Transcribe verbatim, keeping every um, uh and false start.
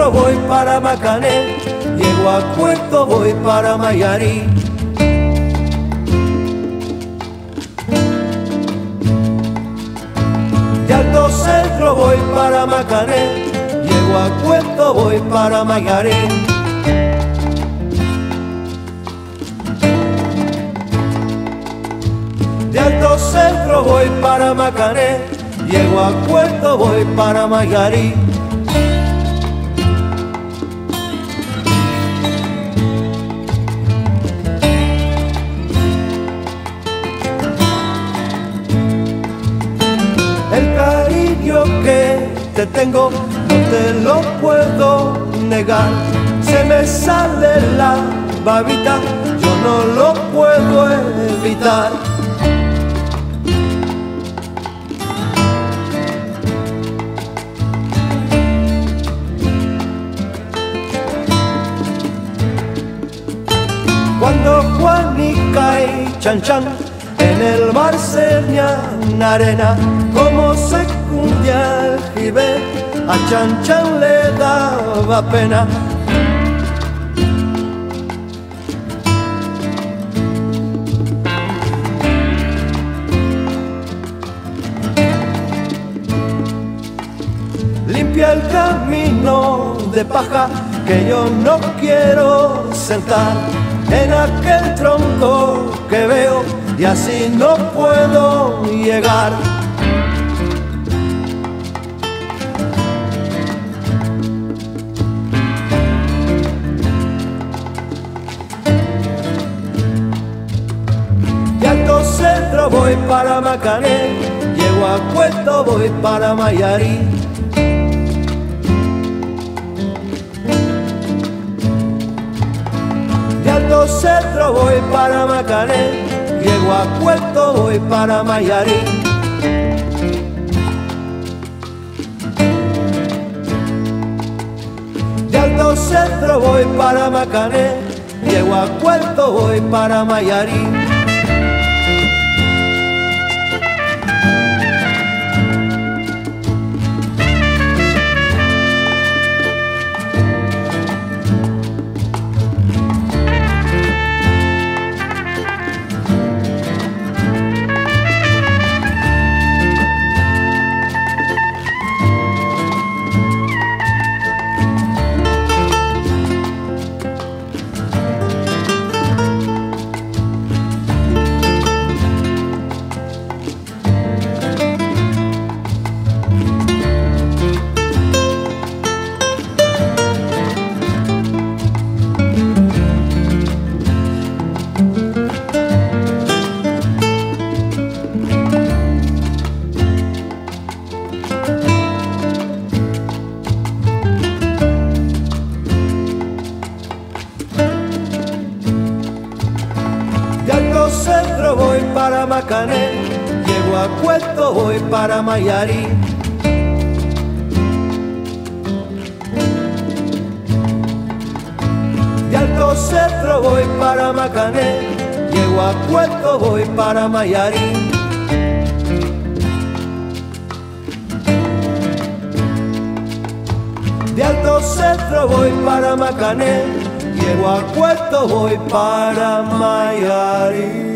Centro voy para Macané, llego a Puerto voy para Mayarí. De Alto Centro voy para Macané, llego a Puerto voy para Mayarí. De Alto Centro voy para Macané, llego a Puerto voy para Mayarí. El cariño que te tengo no te lo puedo negar. Se me sale la babita, yo no lo puedo evitar. Cuando Juanica y Chan Chan en el mar ceñan arena, como se cundía el jibe, a Chan Chan le daba pena. Limpia el camino de paja que yo no quiero sentar en aquel tronco que veo y así no puedo llegar. De Alto Centro voy para Macané, llego a Puerto voy para Mayarí. De Alto Centro voy para Macané, llego a Puerto voy para Mayarí. De Alto Centro voy para Macané, llego a Puerto voy para Mayarí. De Alto Centro voy para Macané, llego a Puerto voy para Mayarí. De Alto Centro voy para Macané, llego a Puerto voy para Mayarí. De Alto Centro voy para Macané, llego a Puerto voy para Mayarí.